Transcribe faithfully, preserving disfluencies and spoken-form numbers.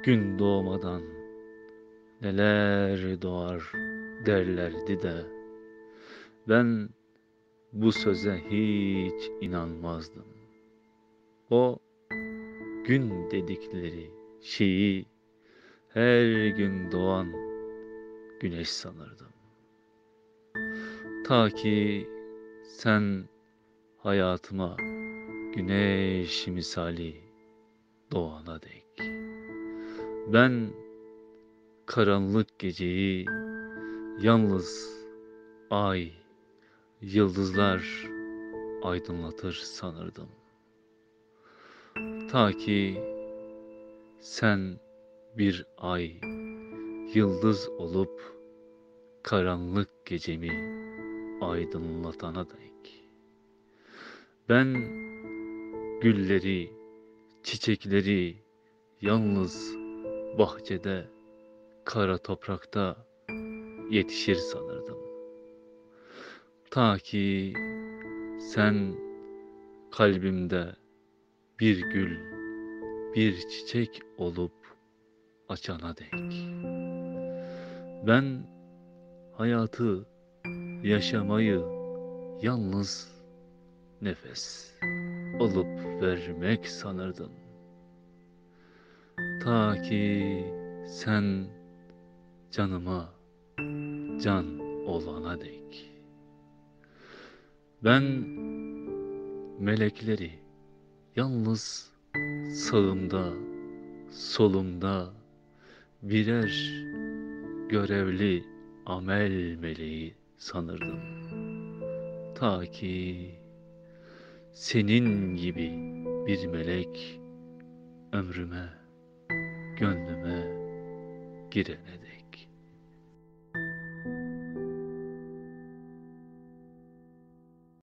Gün doğmadan neler doğar derlerdi de ben bu söze hiç inanmazdım. O gün dedikleri şeyi her gün doğan güneş sanırdım. Ta ki sen hayatıma güneş misali doğana dek. Ben karanlık geceyi yalnız ay, yıldızlar aydınlatır sanırdım. Ta ki sen bir ay, yıldız olup karanlık gecemi aydınlatana dek. Ben gülleri, çiçekleri yalnız bahçede, kara toprakta yetişir sanırdım. Ta ki sen kalbimde bir gül, bir çiçek olup açana dek. Ben hayatı, yaşamayı yalnız nefes alıp vermek sanırdım. Ta ki sen canıma can olana dek. Ben melekleri yalnız sağımda, solumda birer görevli amel meleği sanırdım. Ta ki senin gibi bir melek ömrüme, gönlüme girene dek.